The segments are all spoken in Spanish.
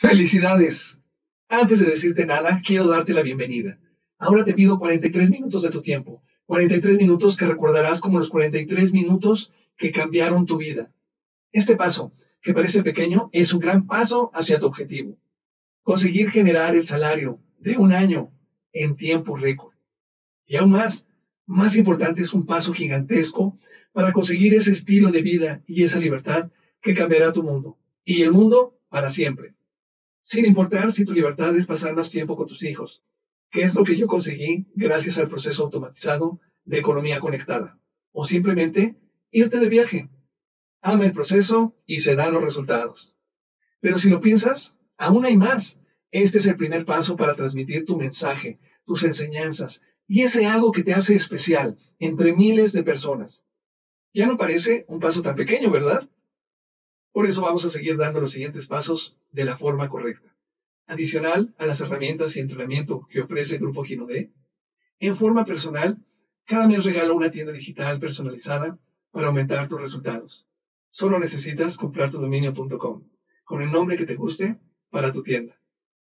Felicidades. Antes de decirte nada, quiero darte la bienvenida. Ahora te pido 43 minutos de tu tiempo. 43 minutos que recordarás como los 43 minutos que cambiaron tu vida. Este paso, que parece pequeño, es un gran paso hacia tu objetivo. Conseguir generar el salario de un año en tiempo récord. Y aún más importante, es un paso gigantesco para conseguir ese estilo de vida y esa libertad que cambiará tu mundo. Y el mundo para siempre. Sin importar si tu libertad es pasar más tiempo con tus hijos, que es lo que yo conseguí gracias al proceso automatizado de economía conectada, o simplemente irte de viaje. Ama el proceso y se dan los resultados. Pero si lo piensas, aún hay más. Este es el primer paso para transmitir tu mensaje, tus enseñanzas y ese algo que te hace especial entre miles de personas. Ya no parece un paso tan pequeño, ¿verdad? Por eso vamos a seguir dando los siguientes pasos de la forma correcta. Adicional a las herramientas y entrenamiento que ofrece el Grupo Ginodé, en forma personal, cada mes regalo una tienda digital personalizada para aumentar tus resultados. Solo necesitas comprar tu dominio.com con el nombre que te guste para tu tienda.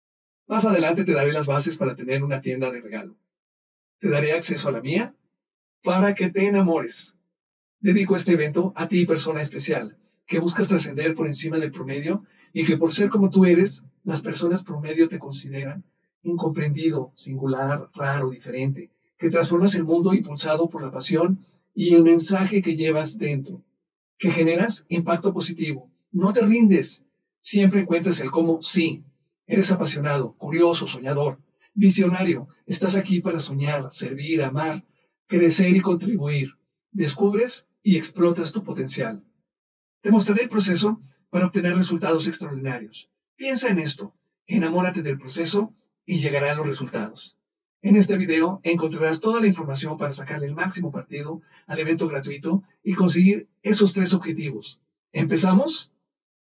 Más adelante te daré las bases para tener una tienda de regalo. Te daré acceso a la mía para que te enamores. Dedico este evento a ti, persona especial, que buscas trascender por encima del promedio y que por ser como tú eres, las personas promedio te consideran incomprendido, singular, raro, diferente, que transformas el mundo impulsado por la pasión y el mensaje que llevas dentro, que generas impacto positivo. No te rindes, siempre encuentras el cómo sí. Eres apasionado, curioso, soñador, visionario. Estás aquí para soñar, servir, amar, crecer y contribuir. Descubres y explotas tu potencial. Te mostraré el proceso para obtener resultados extraordinarios. Piensa en esto, enamórate del proceso y llegarán los resultados. En este video encontrarás toda la información para sacarle el máximo partido al evento gratuito y conseguir esos 3 objetivos. ¿Empezamos?